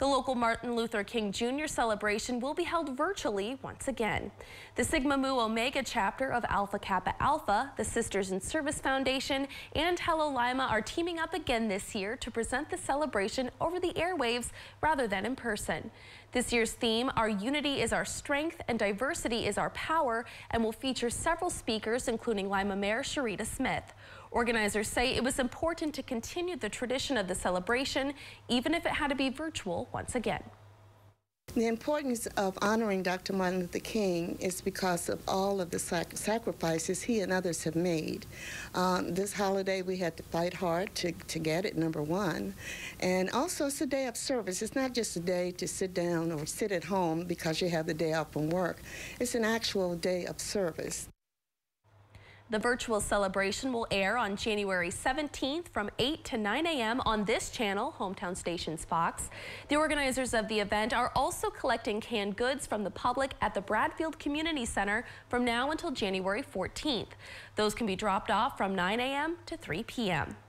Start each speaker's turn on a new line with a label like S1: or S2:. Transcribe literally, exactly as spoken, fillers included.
S1: The local Martin Luther King Junior celebration will be held virtually once again. The Sigma Mu Omega chapter of Alpha Kappa Alpha, the Sisters in Service Foundation, and Hello Lima are teaming up again this year to present the celebration over the airwaves rather than in person. This year's theme, Our Unity is Our Strength and Diversity is Our Power, and will feature several speakers, including Lima Mayor Sharita Smith. Organizers say it was important to continue the tradition of the celebration, even if it had to be virtual once again.
S2: The importance of honoring Doctor Martin Luther King is because of all of the sac sacrifices he and others have made. Um, this holiday we had to fight hard to, to get it, number one. And also it's a day of service. It's not just a day to sit down or sit at home because you have the day off from work. It's an actual day of service.
S1: The virtual celebration will air on January seventeenth from eight to nine A M on this channel, Hometown Stations Fox. The organizers of the event are also collecting canned goods from the public at the Bradfield Community Center from now until January fourteenth. Those can be dropped off from nine A M to three P M